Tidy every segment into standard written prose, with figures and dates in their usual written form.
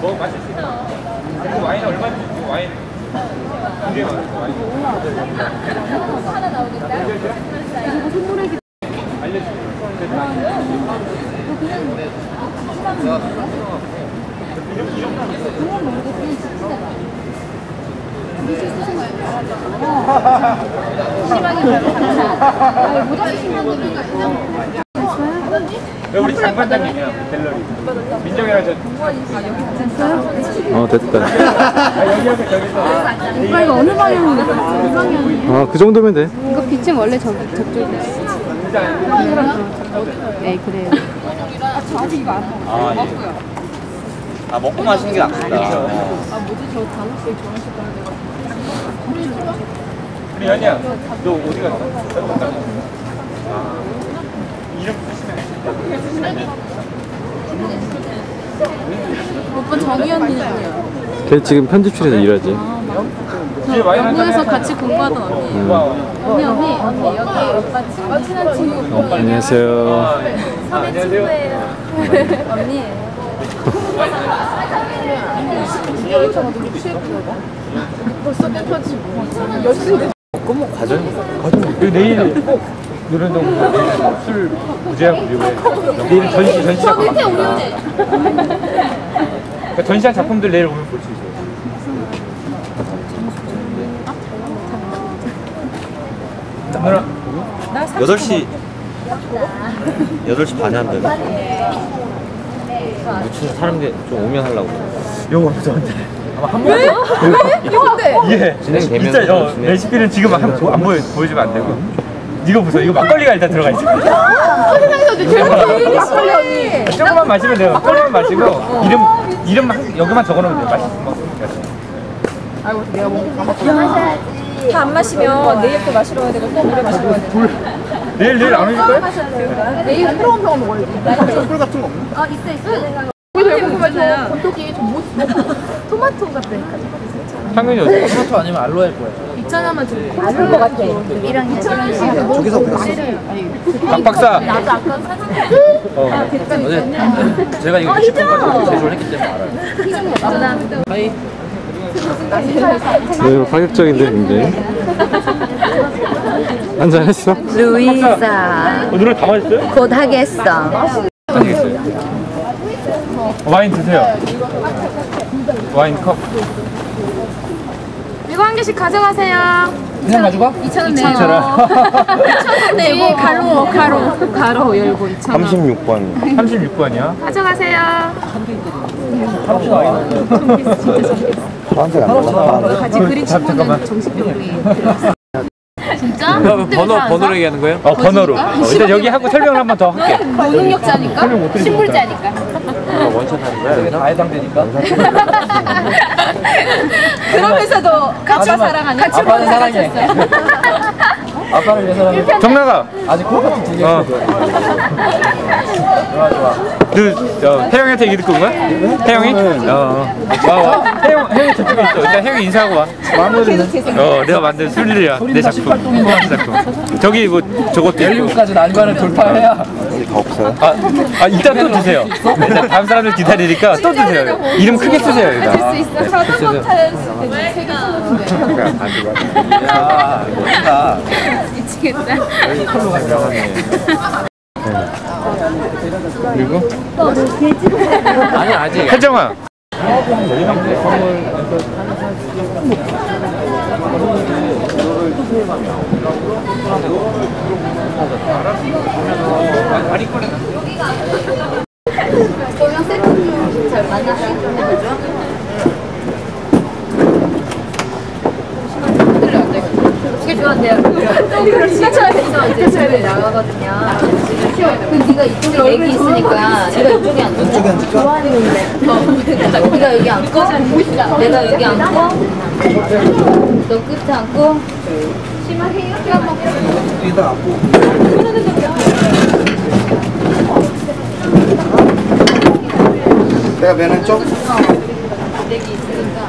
뭐 마실 수 있나? 와인 얼마인지 와인. 굉장히 많아. 와인. 하나 나오겠다. 이거 선물해. 알려줄게. 우리 장관장님이야, 갤러리. 민정이랑 저. 됐다. 오빠 이거 어느 방향인데? 그 정도면 돼. 이거 빛은 원래 저쪽에 있어. 네, 그래요. 저도 이거 안 먹어요. 먹고 마시는 게 낫겠다. 뭐지? 저 단호씨 좋아하실 건데. 우리 연이야, 너 어디 갔어? 이름 오빠 정희언니야. 걔 지금 편집실에서 일하지. 연구에서 같이 공부하던 언니예요. 언니 여기 오빠 친한 친구. 안녕하세요. 선배 친구예요. 언니예요. 벌써 몇 시인데? 그 내일 꼭 노련동 술 무제한 무료에 내일 전시 작품 그러니까 전시한 작품들 내일 오면 볼 수 있어요. 8시 반에 한다. 무슨 사람들 좀 오면 하려고. 이거 저한테 아마 한 번. 왜? 이건데? 예. 진행되면 레시피는 지금 안 보여주면 안 되고. 이거 보세요. 이거 막걸리가 일단 들어가 있어요. 조금만 마시면 돼요. 조금만 마시고 이름 여기만 적어놓으면 돼요. 맛있어. 아이고 내가 먹고 다 안 마시면 내일 또 마시러 가야 되고 또 모레 마시러 가야 되고. 내일 안 오실까요? 내일 새로운 병원 먹어야지. 술 같은 거 없나? 있어. 여기 궁금하잖아. 건더기 토마토 같다니까. 당연히 어디? 토마토 아니면 알로에일 거예요. 2,000원만 주고 알로에 것 같아. 2,000원씩. 저기서 배웠어. 박 박사. 나도 아까 사진. 제가 이거 20분까지 제조를 했기 때문에 알아요. 이거 파격적인데 굉장히. 한잔했어? 루이사 노래 다 마셨어요? 곧 하겠어. 아니겠어요. 와인 드세요. 와인 컵. 이거 한 개씩 가져가세요. 그냥 가져가? 2,000원 내요. 2,000원 내고 가로 열고 2,000원. 36번. 36번이야. 가져가세요. 파란색 안 나와. 같이 그린 친구는 정신병이 들어있어. 진짜? 번호로 얘기하는 거예요? 번호로. 일단 여기 하고 설명을 한 번 더 할게. 노능력자니까? 신불자니까. 원샷 하는 거야? 여기서? 다 해당되니까. 그러면서도 같이 사랑하냐? 같이 아빠는 사랑해. 아빠는 왜 사랑해? 정나가. 아직 콜카트 두 개. 좋아, 좋아. 혜영이한테 얘기 듣고 온 거야? 혜영이? 와. 혜영이 저쪽에 있어. 일단 혜영이 인사하고 와. 내가 만든 술리야. 내 작품. 저기 뭐 저것도 17까지 난관을 돌파해야. 더 없어요? 이따 또 드세요. 일단 다음 사람들 기다리니까 또 드세요. 이름 크게 쓰세요. 일단. 수 있어. 자전거 타였을 때 세개 야, 멋지다. 미치겠다. 그리고 아니, 아직. 혜정아. 잘 만나서 되게 좋아한대요. 또 그럴 시차에서 이제 집에 나가거든요. 그 네가 이쪽에 애기 있으니까 네가 이쪽에 앉아. 이쪽에 앉을까? 좋아하는데. 네가 여기 앉고, 내가 여기 앉고, 너 끝에 앉고. 심하게 뒤에다 앉고. 내가 맨 왼쪽? 애기 있으니까.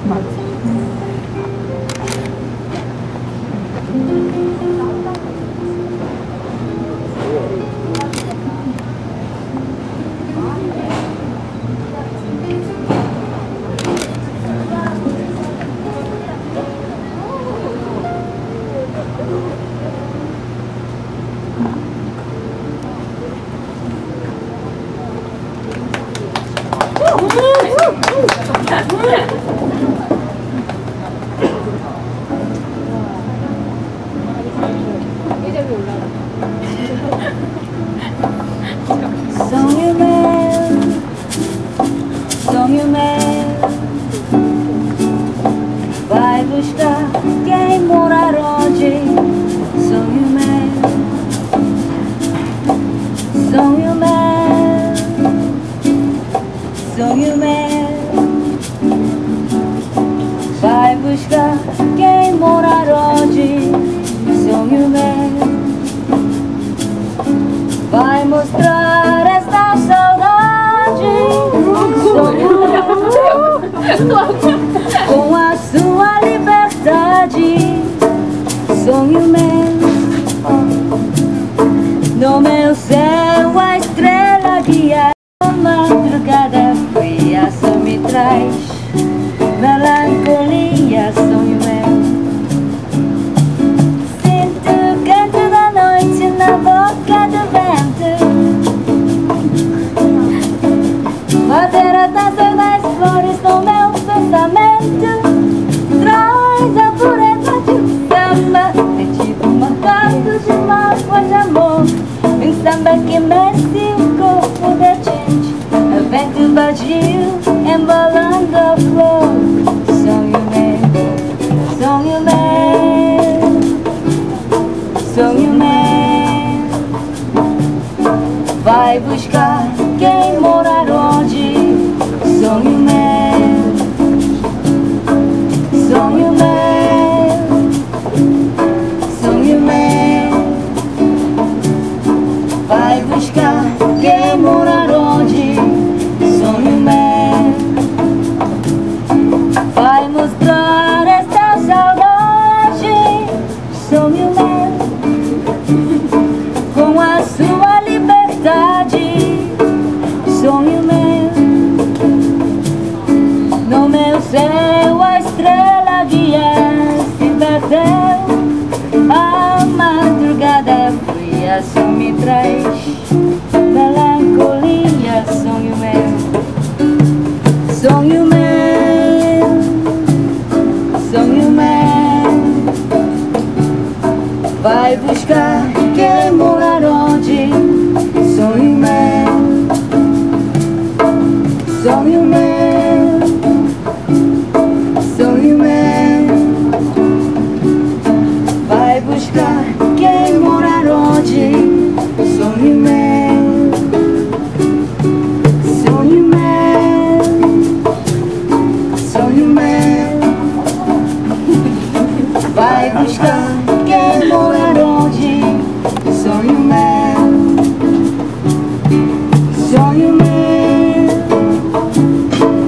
Vai buscar quem morar onde sonho meu, sonho meu, sonho meu. Vai buscar quem morar onde sonho meu. Vai mostrar esta saudade, sonho meu, com a sua liberdade, sonho meu. No meu céu a estrela guia, a madrugada fria só me traz melancolia, sonho meu. Sinto o canto da noite na boca do vento, fazer a dança das flores com meu pensamento. Traz a pureza de um samba, sentido marcado de mágoa de amor. Um samba que mexe o corpo da gente, o vento vadio embalando a flor. Sonho meu, sonho meu, sonho meu. Vai buscar quem morar onde sonho meu, sonho meu, sonho meu. Vai buscar quem morar onde sonho meu. Vai mostrar esta saudade, sonho meu, com a sua liberdade, sonho meu. No meu céu a estrela guia se perdeu, a madrugada fria só me traz melancolia, sonho meu, sonho meu, sonho meu. Vai buscar quem morar onde sonho meu, sonho meu, sonho meu. Vai buscar quem morar onde sonho meu, sonho meu, sonho meu. Vai buscar quem morar onde sonho meu, sonho meu,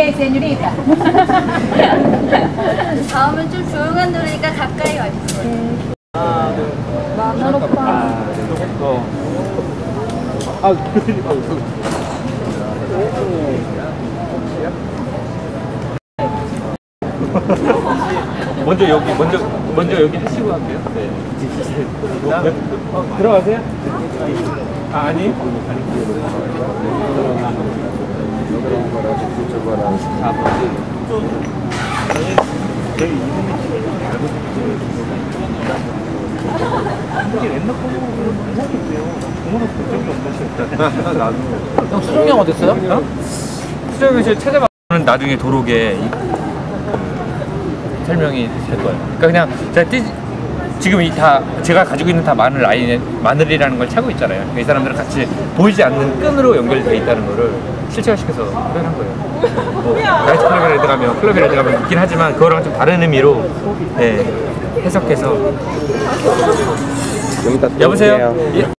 señorita. 다음은 좀 조용한 노래니까 가까이 와주세요. 먼저 여기 하시고 할게요. 네. 들어가세요. 아니. 형 수정이 형 어딨어요? 수정이 씨 찾아봐는 나중에 도록에 설명이 될 거예요. 그러니까 그냥 제가 지금 제가 가지고 있는 다 마늘이라는 걸 차고 있잖아요. 이 사람들은 같이 보이지 않는 끈으로 연결되어 있다는 거를 실체화시켜서 표현한 거예요. 뭐 나이트 클럽이라도 가면 클럽이라도 가면 있긴 하지만 그거랑 좀 다른 의미로 해석해서. 여보세요. 예.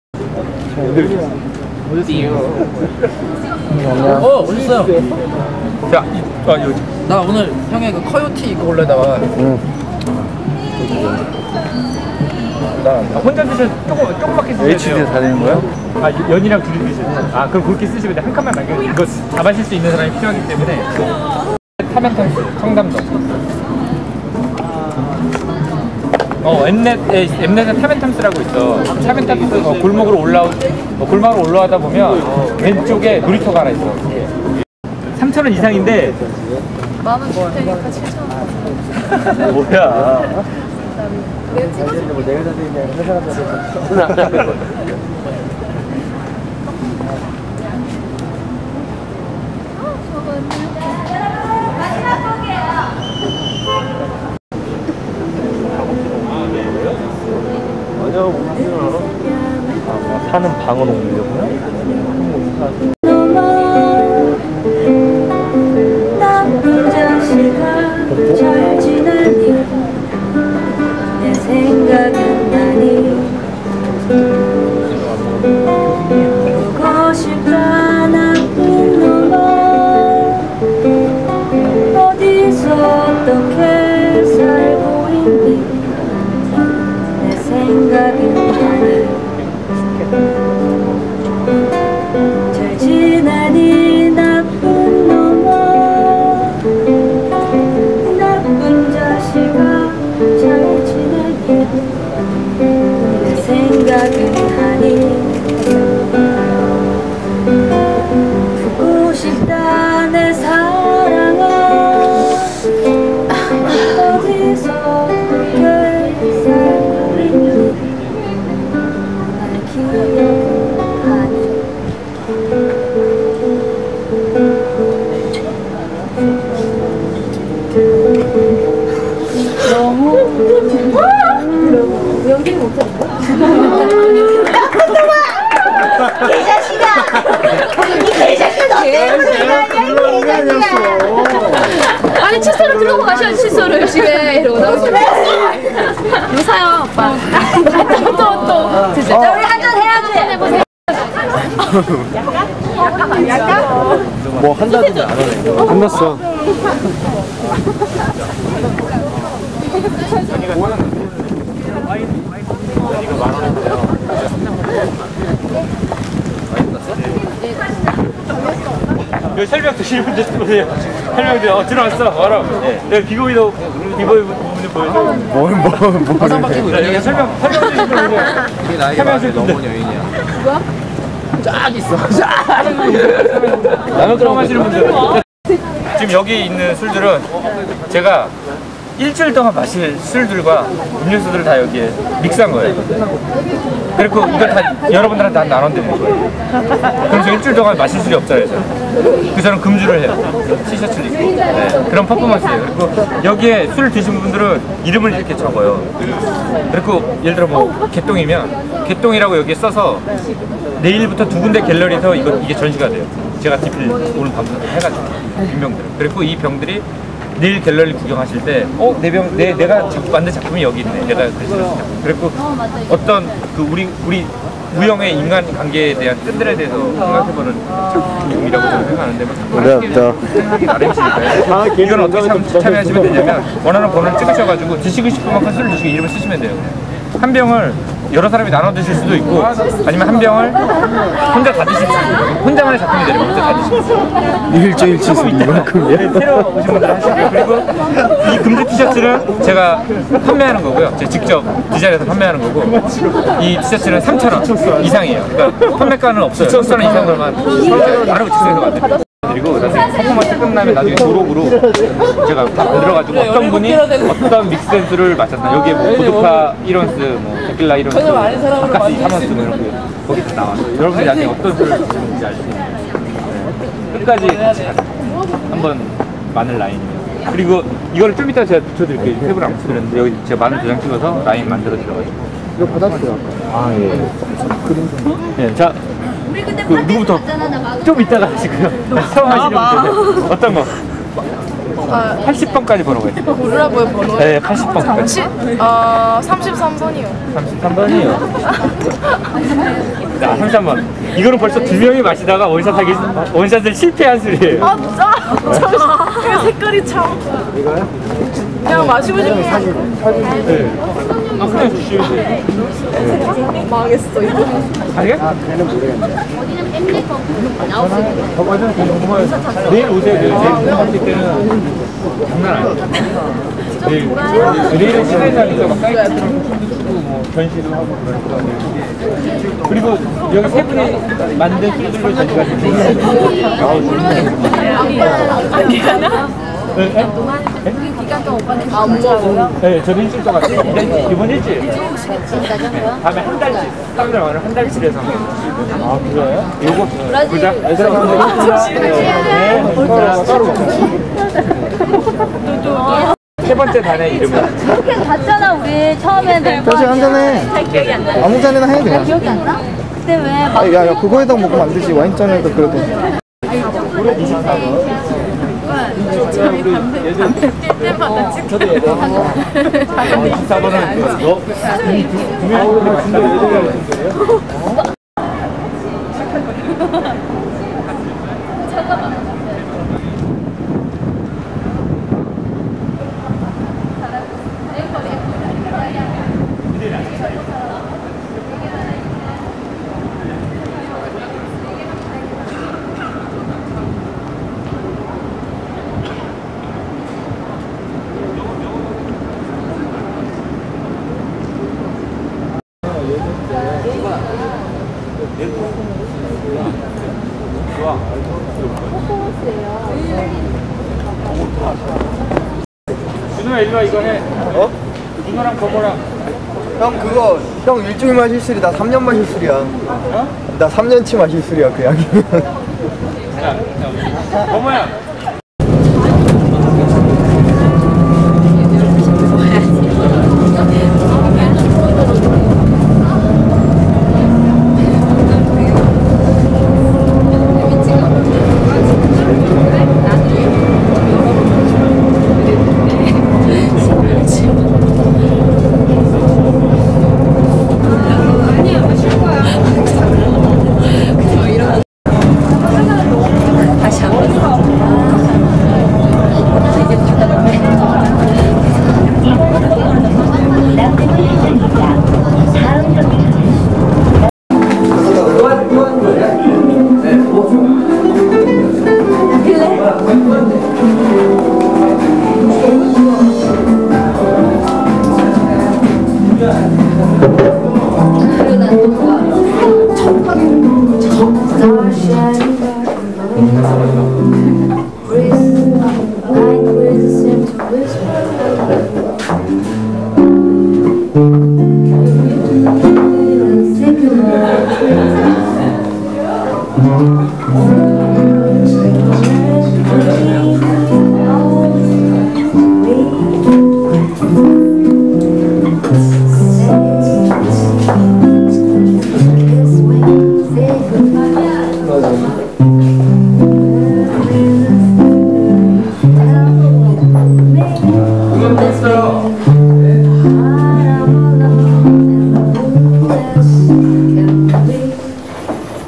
오셨어요. 자, 여기. 나 오늘 형의 그 커요티 이거 올려다가 나 혼자 드셔 조금밖에 쓰셔야 돼요. HD 다니는 거야? 연이랑 둘이 드셔. 그럼 그렇게 쓰시고 한 칸만 남겨. 이거 다 마실 수 있는 사람이 필요하기 때문에. 타멘탄스 청담도. 엠넷에 타멘탐스라고 있어. 타멘탐스 골목으로 올라가다 보면 왼쪽에 놀이터가 하나 있어. 3,000원 이상인데 10,000원 줄 테니까 7,000원. 뭐야? 사는 방은 옮기려고요? 나쁜 자식아 잘 지내니 내 생각은 나니 보고 싶다 나쁜 놈아 어디서 어떻게 살고 있니 내 생각은 나니 잘 지내니 나쁜 놈아 나쁜 자식아 잘 지내니 내 생각은 하니 보고 싶다 내 사랑아 어디서 어떻게 살고 있니 날 기억하니 연기 못하는 거야? 개자식아! 이 개자식아 너 때문에 아니 칫솔을 들고 가셔야지 칫솔을 집에 이러고 나오시면 무사요 오빠. 또 드세요. 우리 한잔 해야지. 해보세요. 뭐 한다던데 안 하네. 끝났어. 여기 설명 드시는 분들 보세요. 설명 들어왔어. 와라. 내가 비보이 부분을 보여줘. 뭐. 화상 바뀌고 여기 설명 드시는 분들. 우리 나이가 많이 넘은 여인이야. 쫙 있어. 라면 끓여 마시는 분들. 지금 여기 있는 술들은 제가 일주일 동안 마실 술들과 음료수들을 다 여기에 믹스한 거예요. 그리고 이걸 다 여러분들한테 다 나눠드리는 거예요. 그럼 저 일주일 동안 마실 술이 없잖아요. 그래서 저는 금주를 해요. 티셔츠를 입고. 네, 그런 퍼포먼스예요. 그리고 여기에 술을 드신 분들은 이름을 이렇게 적어요. 그리고 예를 들어 뭐 개똥이면 개똥이라고 여기에 써서 내일부터 두 군데 갤러리에서 이게 전시가 돼요. 제가 디필 오늘 밤부터 해가지고 빈병들. 그리고 이 병들이 내일 갤러리 구경하실 때, 내가 만든 작품이 여기 있네. 내가 그리고 어떤 그 우리 우영의 인간 관계에 대한 끈들에 대해서 생각해보는 작품이라고 저는 생각하는데 생각이 나름이시니까요. 이건 어떻게 참여하시면 되냐면 원하는 번호를 찍으셔가지고 드시고 싶은 만큼 술을 드시고 이름을 쓰시면 돼요. 한 병을 여러 사람이 나눠 드실 수도 있고 아니면 한 병을 혼자 다 드실 수도 있고 혼자만의 작품이 되면 혼자 다 드실 수 있고 일주일치 이만큼이야. 새로 오신 분들 하시고요. 그리고 이 금지 티셔츠는 제가 판매하는 거고요. 제가 직접 디자인해서 판매하는 거고 이 티셔츠는 3,000원 이상이에요. 그러니까 판매가는 없어요. 3,000원 이상으로만 나름 직접해서 만들어요. 그리고 나중에 퍼포먼스 끝나면 나중에 도록으로 제가 다 만들어가지고 어떤 분이 어떤 믹스센스를 마셨나 여기에 뭐 보드카 1온스, 뭐 데킬라 1온스, 바카시 3온스 뭐 이런 게 거기 다 나와요. 여러분들이 나중에 어떤 술을 드시는지 알 수 있는 끝까지 같이 가자. 한번 마늘 라인이요. 그리고 이거를 좀 이따 제가 붙여드릴게요. 탭을 안 붙여드렸는데 여기 제가 마늘 2장 찍어서 라인 만들어드려가지고 이거 받았어요. 아 예. 네, 자 그 누구부터? 좀 이따가 하시고요. 처음 하시는 분들 어떤 거? 80번까지 번호가 있어요. 고르라고요, 번호? 네, 80번까지. 33번이요. 33번이요. 자, 33번. 이거는 벌써 2명이 마시다가 원샷을 실패한 술이에요. 아, 진짜? 이거 색깔이 참. 이거요? 그냥 마시고 싶은 네. 아, 그냥 주시면 돼요. 망했어, 이거. 아니야? 걔는 모르겠네. 내일 오세요. 내일 공부하실 때는 장난 아니에요. 내일은 시내장에서 막 사이트처럼 뭐 전시도 하고 그러니까. 그리고 여기 세 분이 만든 술들로 전시가 우리 기간 동안 오빠는 안 먹어요? 네, 저도 일주일 동안 이번 일주일. 다음에 한 달치, 땀을 오늘 한 달치에서. 아 그래요? 요거 보자. 세 번째 단의 이름은? 그렇게 갔잖아 우리 처음에. 다시 한잔해. 기억이 안 나. 아무 잔이나 해 그냥. 기억이 안 나? 그때 왜 막. 야 그거에다가 먹으면 안 되지. 와인잔에도 그래도. 저도 얘도 24번은 너 준호야 일로와 이거 해. 어? 준호랑 거거랑. 형 그거 형 일주일 마실 술이 나 3년 마실 술이야. 어? 나 3년치 마실 술이야 그 약이면. 자, 거모야.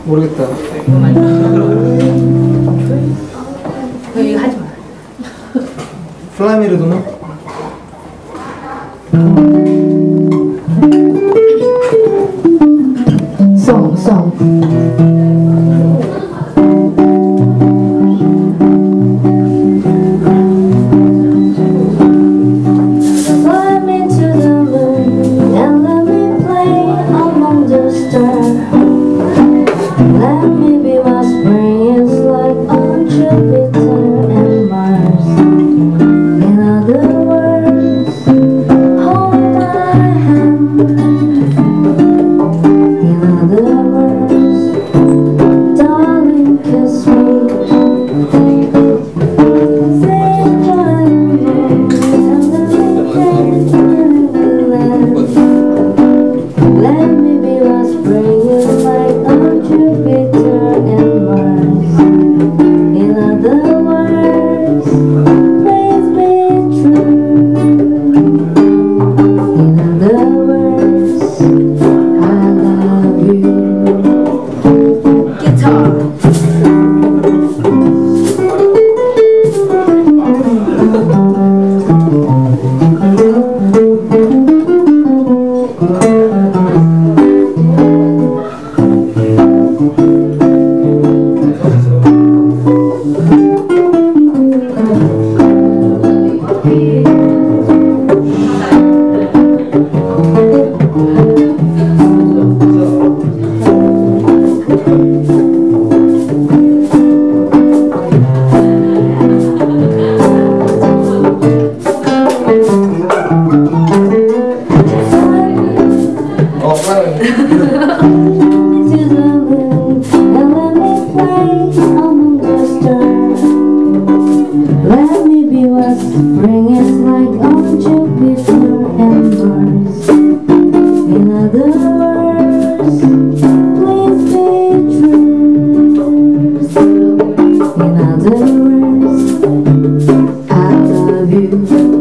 모르겠다. 이거 하지 마. 플라미르도는? Song. Fly me to the moon and let me play among the stars. Let me be what spring is like on Jupiter and Mars. In other words, hold my hand. In other words, darling, kiss me. Say one word and let me be what spring is like on Jupiter and Mars. In other words, please be true. In other words, I love you. Guitar. Let me be what spring is like on Jupiter and Mars. In other words, please be true. In other words, I love you.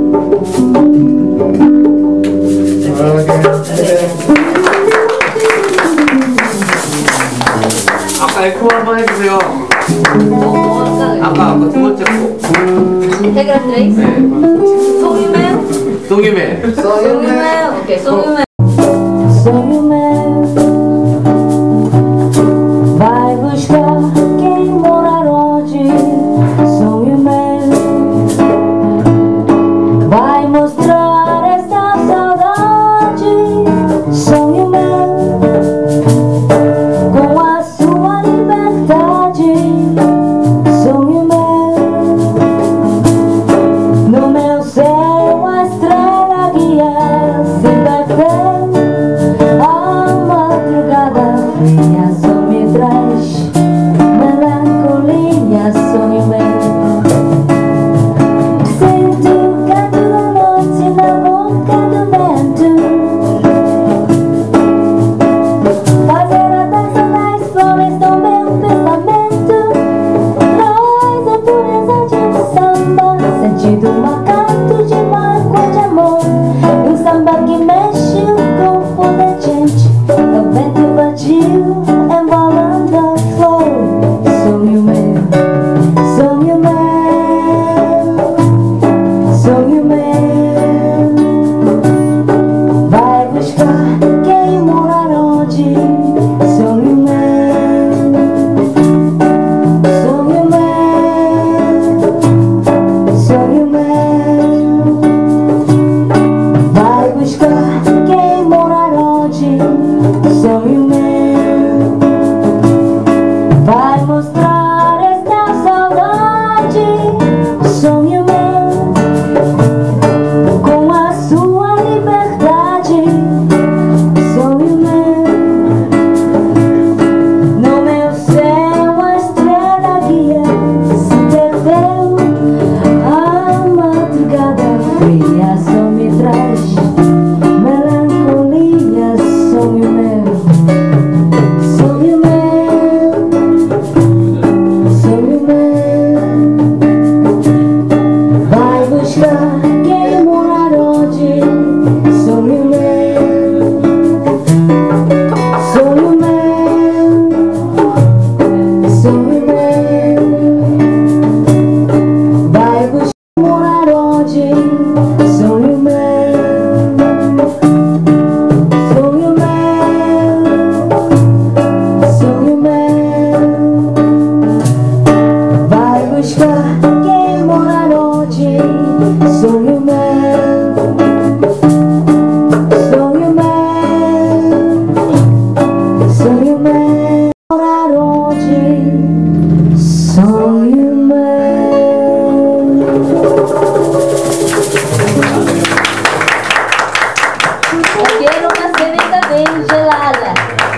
아까 에코 한번 해주세요. 아까 두 번째 거. 인테그랄 트레이스. 송유맨. 송유맨. 오케이, 송유맨. Sonho vai buscar quem morar longe. Sonho vai mostrar essa saudade. Sonho com a sua liberdade. Sonho no meu céu a estrela guia se bater. A madrugada fria só me traz melancolia, sonho sinto o canto da noite na boca do vento, fazer a dança das flores do meu pensamento, traz a pureza de um samba, sentido marcado de mágoa de amor, um samba que mexe o corpo da gente. O vento vadio é may so you may. Eu quero uma cerveja bem gelada.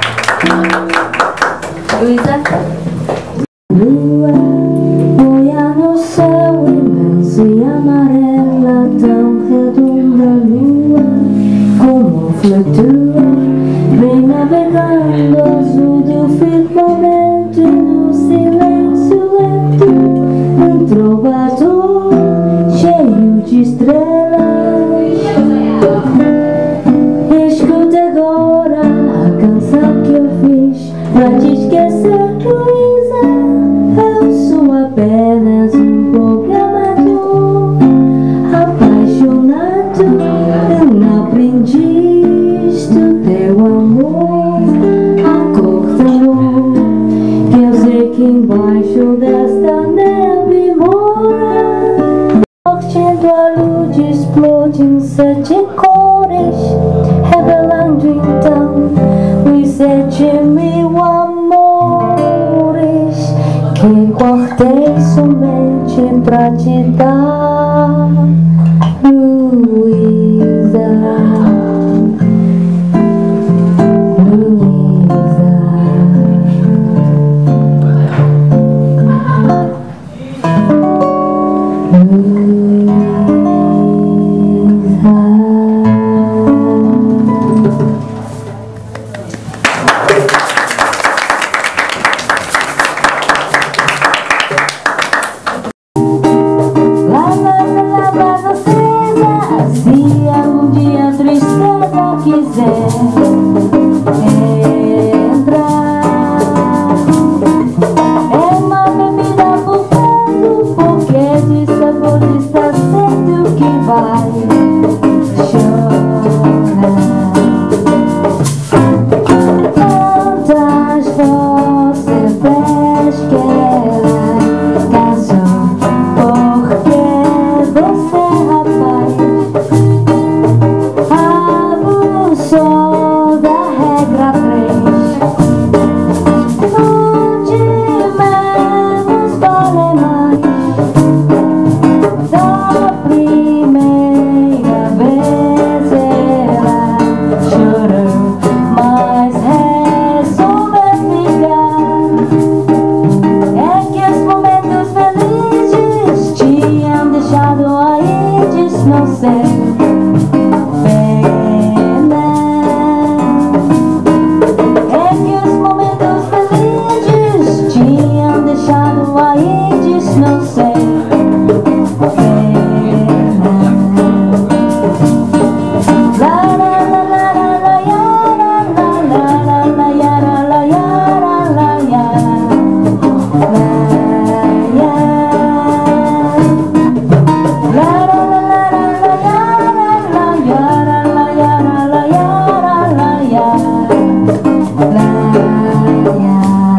Luísa? Lua boia no céu imenso e amarela, tão redonda lua, como flutua, vem navegando azul do firmamento, no silêncio lento, um trovador cheio de estrelas. Escuta agora a canção que eu fiz pra te esquecer, Luísa. Eu sou apenas um programador apaixonado, um aprendiz do teu amor. Acorda, amor, que eu sei que embaixo desta neve mora. Ortindo a luz explode em 7 cores, revelando então os 7.000 amores que guardei somente pra te dar, Luísa, Luísa. Se algum dia a tristeza quiser entrar, é uma bebida por perto, porque de sabor está sendo que vai chorar. Quantas você fez que ela casou, porque você, rapaz, abusou da regra 3, onde menos vale mais. Da primeira vez ela chorou, mas resolveu ficar. É que os momentos felizes tinham deixado aí de não ser pena. É que os momentos felizes tinham deixado aí de não ser pena. La la la la la la ya, la la la la ya, la ya la la ya, la ya. La la la la la ya, la ya la ya, la ya, la ya.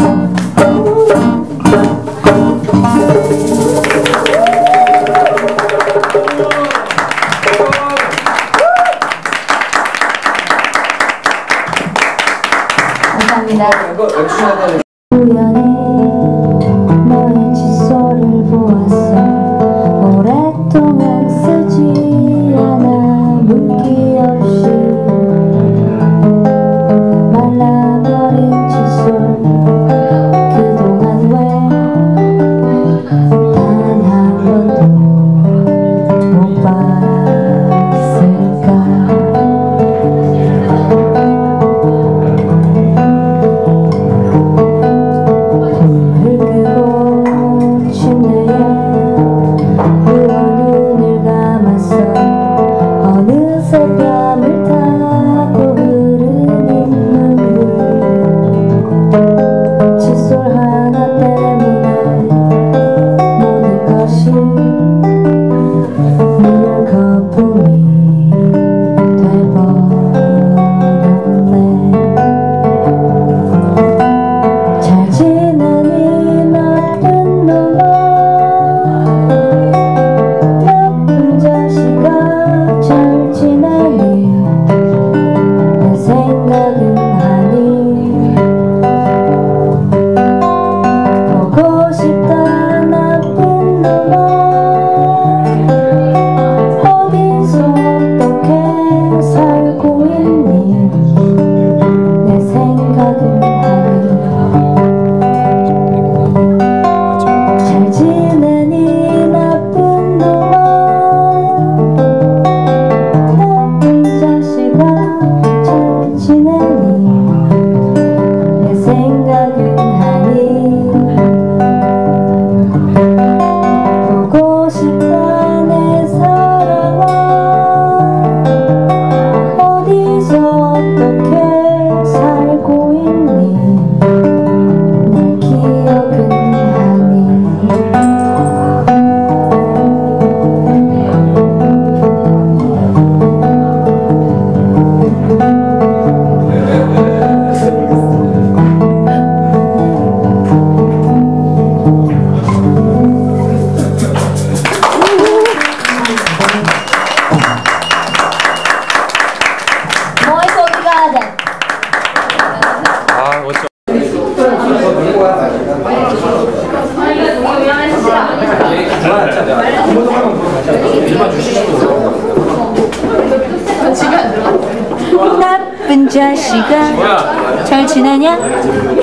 감사합니다. 우연히 너의 칫솔을 보았어. 오랫동안 쓰지 않아 물기 없이 말라버린 칫솔. 그동안 왜 단 한 번도 못 봤을까. 불을 끄고 침대에 누워 눈을 시간 잘 지내냐?